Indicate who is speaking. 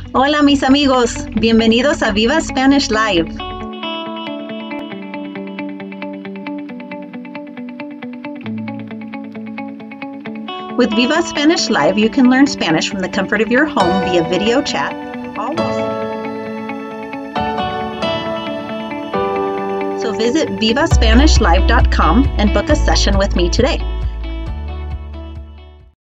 Speaker 1: Hola mis amigos, bienvenidos a Viva Spanish Live. With Viva Spanish Live, you can learn Spanish from the comfort of your home via video chat. So visit vivaspanishlive.com and book a session with me today.